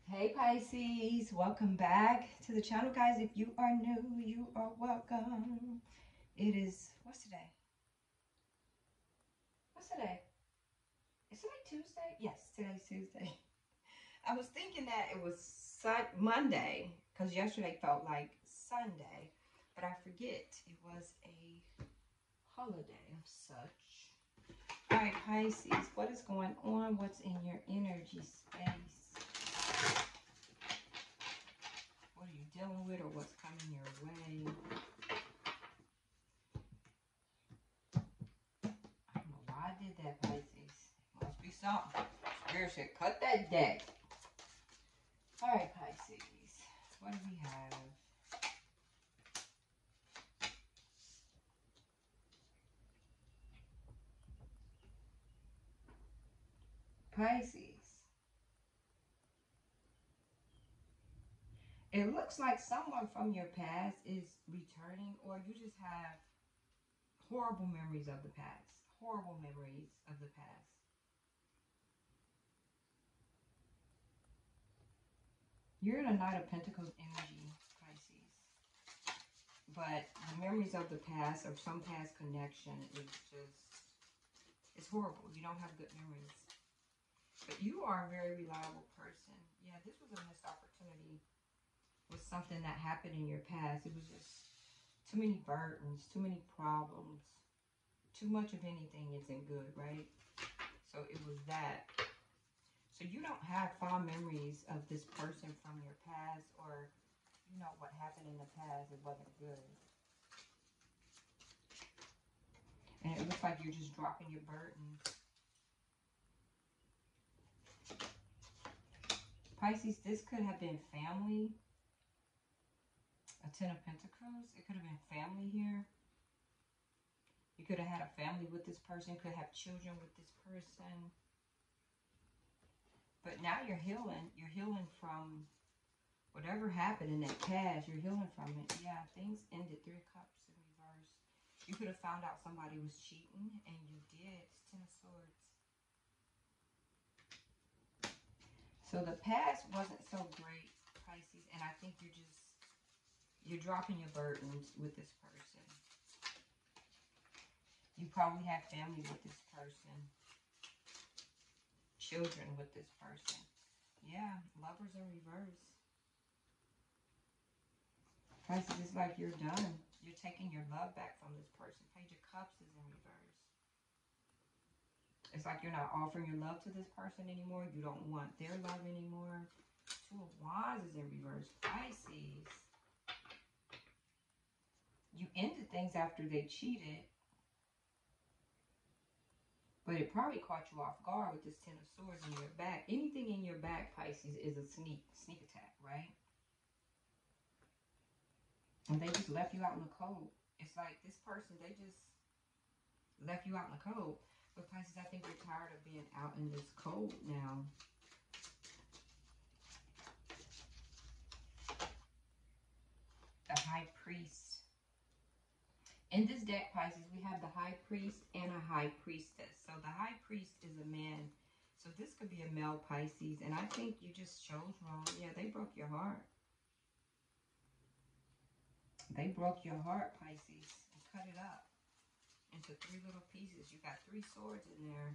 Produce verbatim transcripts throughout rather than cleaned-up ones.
Hey Pisces, welcome back to the channel, guys. If you are new, you are welcome. It is, what's today? What's today? Is today Tuesday? Yes, today's Tuesday. I was thinking that it was sun Monday because yesterday felt like Sunday, but I forget it was a holiday of such. All right, Pisces, what is going on? What's in your energy space? What are you dealing with or what's coming your way? I don't know why I did that, Pisces. Must be something. Spirit said, cut that deck. All right, Pisces. What do we have? Pisces. It looks like someone from your past is returning, or you just have horrible memories of the past. Horrible memories of the past. You're in a Knight of Pentacles energy, Pisces. But the memories of the past, or some past connection, is just, it's horrible. You don't have good memories. But you are a very reliable person. Yeah, this was a missed opportunity with something that happened in your past. It was just too many burdens, too many problems. Too much of anything isn't good, right? So it was that. So you don't have fond memories of this person from your past, or you know what happened in the past. It wasn't good. And it looks like you're just dropping your burdens. Pisces, this could have been family. A Ten of Pentacles. It could have been family here. You could have had a family with this person. Could have children with this person. But now you're healing. You're healing from whatever happened in that past. You're healing from it. Yeah, things ended. Three of Cups in reverse. You could have found out somebody was cheating, and you did. It's Ten of Swords. So the past wasn't so great, Pisces, and I think you're just, you're dropping your burdens with this person. You probably have family with this person. Children with this person. Yeah, Lovers in reverse. Pisces, it's like you're done. You're taking your love back from this person. Page of Cups is in reverse. It's like you're not offering your love to this person anymore. You don't want their love anymore. Two of Wands is in reverse. Pisces. You ended things after they cheated. But it probably caught you off guard with this Ten of Swords in your back. Anything in your back, Pisces, is a sneak, sneak attack, right? And they just left you out in the cold. It's like this person, they just left you out in the cold. But Pisces, I think you're tired of being out in this cold now. The High Priest. In this deck, Pisces, we have the High Priest and a High Priestess. So the High Priest is a man. So this could be a male, Pisces. And I think you just chose wrong. Yeah, they broke your heart. They broke your heart, Pisces, and cut it up into three little pieces. You got three swords in there.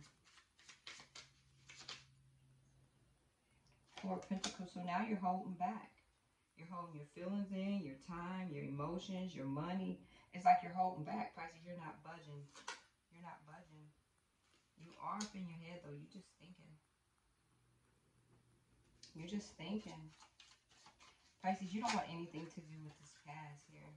Four of Pentacles. So now you're holding back. You're holding your feelings in, your time, your emotions, your money. It's like you're holding back, Pisces. You're not budging. You're not budging. You are up in your head, though. You're just thinking. You're just thinking. Pisces, you don't want anything to do with this past here.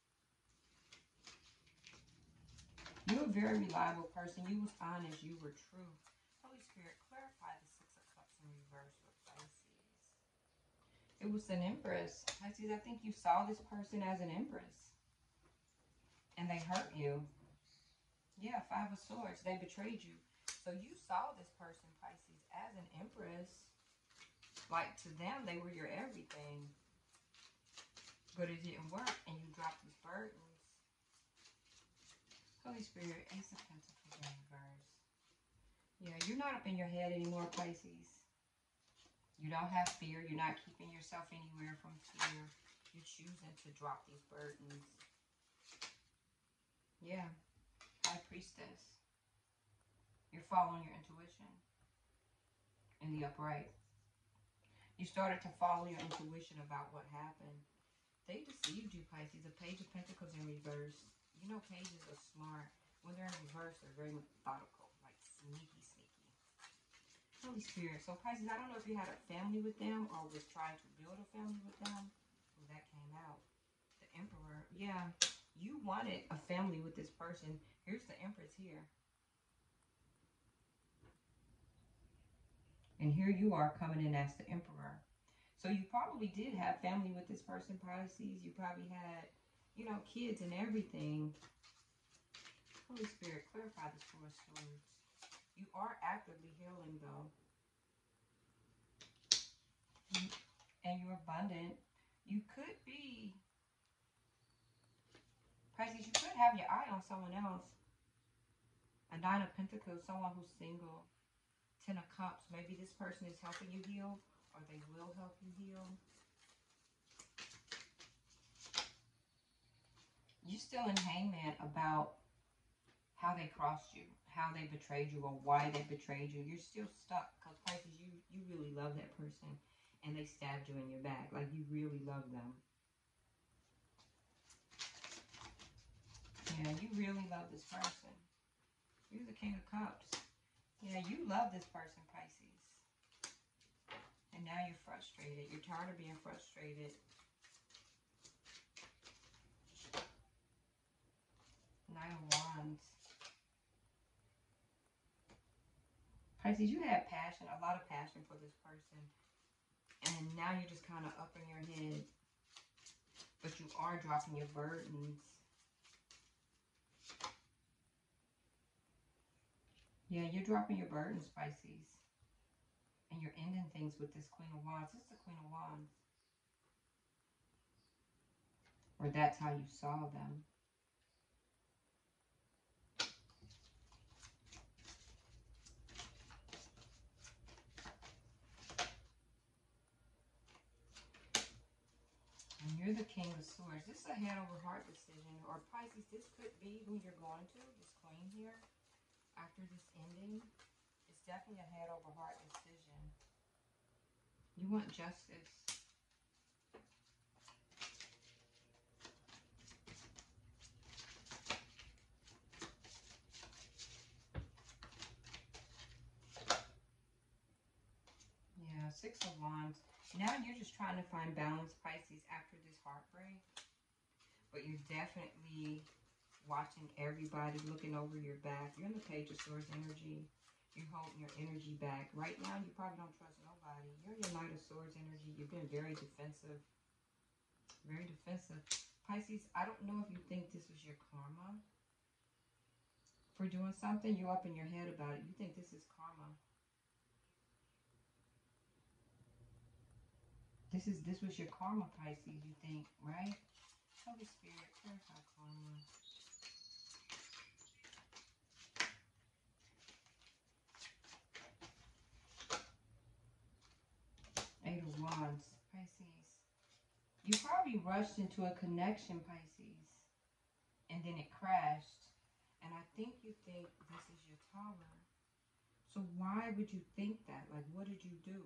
You're a very reliable person. You was honest. You were true. Holy Spirit, clarify the Six of Cups in reverse with Pisces. It was an Empress. Pisces, I think you saw this person as an Empress. And they hurt you. Yeah, Five of Swords. They betrayed you. So you saw this person, Pisces, as an Empress. Like, to them, they were your everything. But it didn't work, and you dropped these burdens. Holy Spirit, Ace of Pentacles in reverse. Yeah, you're not up in your head anymore, Pisces. You don't have fear. You're not keeping yourself anywhere from fear. You're choosing to drop these burdens. Yeah. High Priestess. You're following your intuition in the upright. You started to follow your intuition about what happened. They deceived you, Pisces. The Page of Pentacles in reverse. You know, pages are smart. When they're in reverse, they're very methodical, like sneaky, sneaky. Holy Spirit. So, Pisces, I don't know if you had a family with them or was trying to build a family with them. Well, that came out. The Emperor. Yeah, you wanted a family with this person. Here's the Empress here. And here you are coming in as the Emperor. So you probably did have family with this person, Pisces. You probably had, you know, kids and everything. Holy Spirit, clarify this Four of Swords. You are actively healing, though. And you're abundant. You could be, Pisces, you could have your eye on someone else. A Nine of Pentacles, someone who's single. Ten of Cups, maybe this person is helping you heal, or they will help you heal. You're still in Hangman about how they crossed you, how they betrayed you, or why they betrayed you. You're still stuck, because Pisces, you, you really love that person, and they stabbed you in your back. Like, you really love them. Yeah, you really love this person. You're the King of Cups. Yeah, you love this person, Pisces. And now you're frustrated. You're tired of being frustrated. Nine of Wands. Pisces, you have passion, a lot of passion for this person. And now you're just kind of up in your head. But you are dropping your burdens. Yeah, you're dropping your burdens, Pisces. And you're ending things with this Queen of Wands. This is the Queen of Wands. Or that's how you saw them. And you're the King of Swords. This is a head over heart decision. Or Pisces, this could be who you're going to, this Queen here. After this ending, it's definitely a head over heart decision. You want justice. Yeah, Six of Wands. Now you're just trying to find balance, Pisces, after this heartbreak. But you're definitely watching everybody, looking over your back. You're in the Page of Swords energy. You're holding your energy back. Right now, you probably don't trust nobody. You're in your Knight of Swords energy. You've been very defensive. Very defensive. Pisces, I don't know if you think this was your karma for doing something. You're up in your head about it. You think this is karma. This is this was your karma, Pisces, you think, right? Holy Spirit, clarify karma. Eight of Wands, Pisces. You probably rushed into a connection, Pisces, and then it crashed. And I think you think this is your Tower. So why would you think that? Like, what did you do?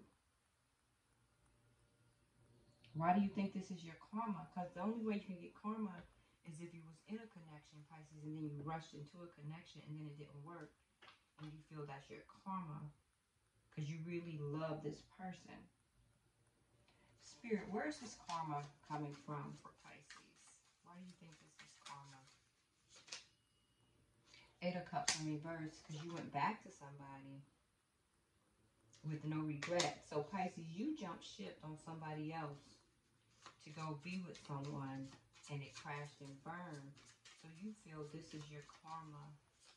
Why do you think this is your karma? Because the only way you can get karma is if you was in a connection, Pisces, and then you rushed into a connection and then it didn't work. And you feel that's your karma because you really love this person. Spirit, where is this karma coming from for Pisces? Why do you think this is karma? Eight of Cups in reverse because you went back to somebody with no regret. So Pisces, you jumped ship on somebody else to go be with someone and it crashed and burned. So you feel this is your karma.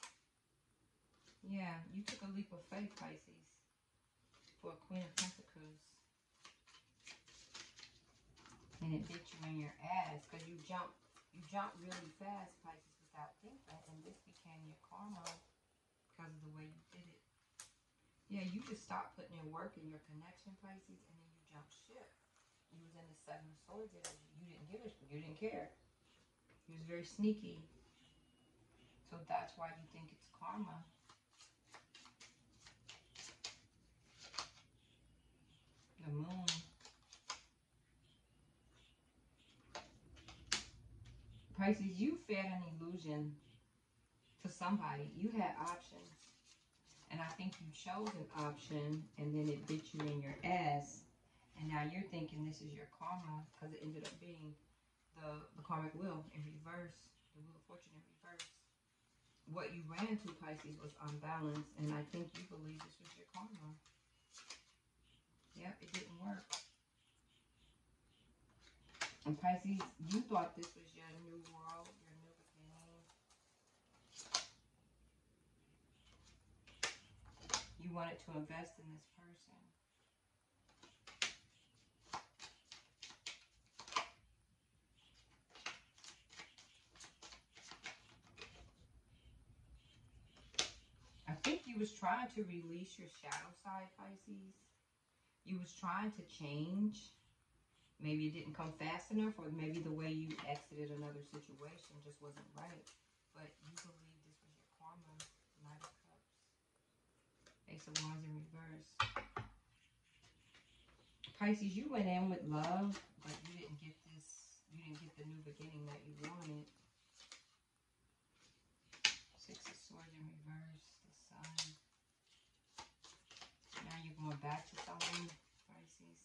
Yeah, you took a leap of faith, Pisces, for a Queen of Pentacles. And it bit you in your ass because you jumped, you jumped really fast, Pisces, without thinking. And this became your karma because of the way you did it. Yeah, you just stopped putting in work in your connection, Pisces, and then you jumped ship. You was in the Seven of Swords energy. You didn't give it. You didn't care. You was very sneaky. So that's why you think it's karma. The moon. Pisces, you fed an illusion to somebody. You had options. And I think you chose an option and then it bit you in your ass. And now you're thinking this is your karma because it ended up being the, the karmic wheel in reverse. The wheel of fortune in reverse. What you ran to, Pisces, was unbalanced. And I think you believe this was your karma. Yep, it didn't work. And Pisces, you thought this was your new world, your new beginning. You wanted to invest in this person. I think you was trying to release your shadow side, Pisces. You was trying to change. Maybe it didn't come fast enough, or maybe the way you exited another situation just wasn't right. But you believe this was your karma. Knight of Cups. Ace of Wands in reverse. Pisces, you went in with love, but you didn't get this, you didn't get the new beginning that you wanted. Six of Swords in reverse. The Sun. Now you're going back to someone, Pisces.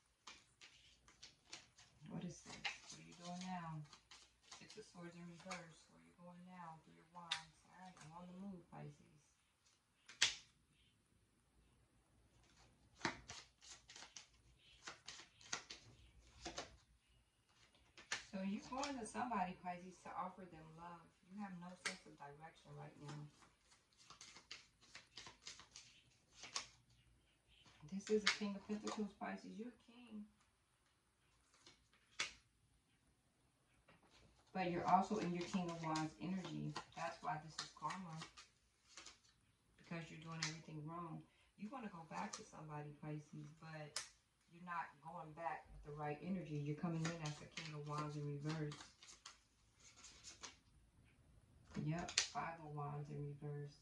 What is this? What are you doing now? Six of Swords in reverse. Where are you going now? Three of Wands. Alright, I'm on the move, Pisces. So you're going to somebody, Pisces, to offer them love. You have no sense of direction right now. This is a King of Pentacles, Pisces. You're a king. But you're also in your King of Wands energy. That's why this is karma. Because you're doing everything wrong. You want to go back to somebody, Pisces, but you're not going back with the right energy. You're coming in as a King of Wands in reverse. Yep, Five of Wands in reverse.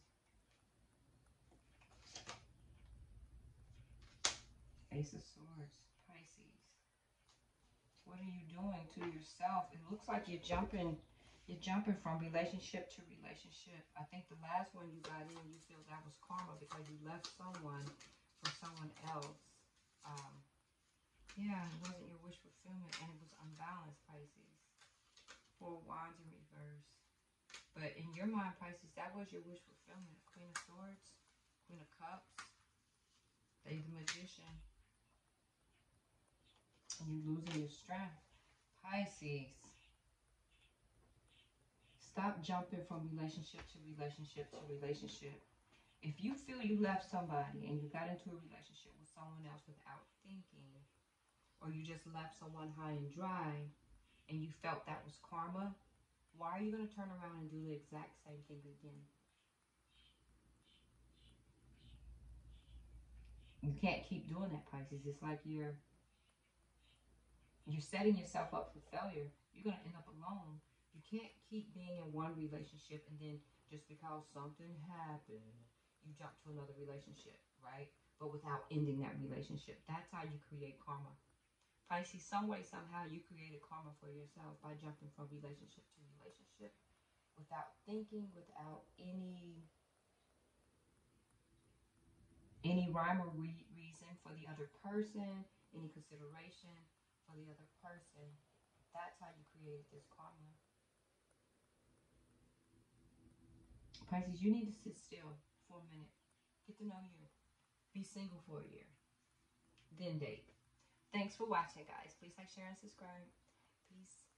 Ace of Swords, Pisces. What are you doing to yourself? It looks like you're jumping, you're jumping from relationship to relationship. I think the last one you got in, you feel that was karma because you left someone for someone else. Um, yeah, it wasn't your wish fulfillment and it was unbalanced, Pisces. Four Wands in reverse. But in your mind, Pisces, that was your wish fulfillment. Queen of Swords, Queen of Cups, they the Magician. And you losing your strength. Pisces. Stop jumping from relationship to relationship to relationship. If you feel you left somebody and you got into a relationship with someone else without thinking, or you just left someone high and dry and you felt that was karma, why are you going to turn around and do the exact same thing again? You can't keep doing that, Pisces. It's like you're you're setting yourself up for failure. You're going to end up alone. You can't keep being in one relationship and then just because something happened, you jump to another relationship, right? But without ending that relationship. That's how you create karma. Pisces, some way, somehow, you created karma for yourself by jumping from relationship to relationship without thinking, without any any rhyme or re reason for the other person, any consideration for the other person. That's how you created this karma. Pisces, you need to sit still for a minute. Get to know you. Be single for a year. Then date. Thanks for watching, guys. Please like, share, and subscribe. Peace.